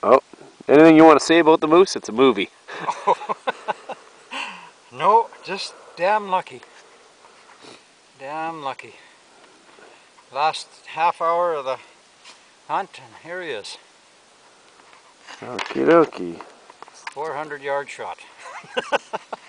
Oh, anything you want to say about the moose? It's a movie. No, just damn lucky. Damn lucky. Last half hour of the hunt and here he is. Okie dokie. 400-yard shot.